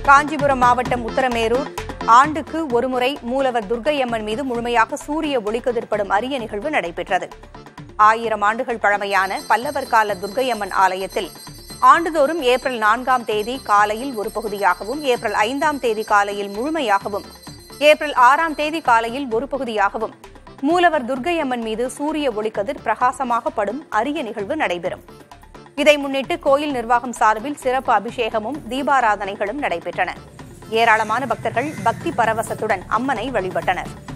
காஞ்சிபுரம் மாவட்டம் உத்தரமேரூர் ஆண்டுக்கு ஒருமுறை மூலவர் துர்க்கையம்மன் மீது முழுமையாக சூரிய ஒளிக்கதிர்ப்படும் அரிய நிகழ்வு நடைபெற்றது. 1000 ஆண்டுகள் பழமையான பல்லவர் கால துர்க்கையம்மன் ஆலயத்தில் ஆண்டுதோறும் ஏப்ரல் 4ஆம் தேதி காலையில் ஒரு பகுதியாகவும், ஏப்ரல் 5ஆம் தேதி காலையில் முழுமையாகவும், ஏப்ரல் 6ஆம் தேதி காலையில் ஒரு பகுதியாகவும் மூலவர் துர்க்கையம்மன் மீது சூரிய ஒளிக்கதிர் பிரகாசமாக படும் அரிய நிகழ்வு நடைபெறும். இதை முன்னிட்டு கோயில் நிர்வாகம் சார்பில் சிறப்பு அபிஷேகமும் தீபாராதனைகளும் நடைபெற்றன. ஏராளமான பக்தர்கள் பக்தி பரவசத்துடன் அம்மனை வழிபட்டனர்.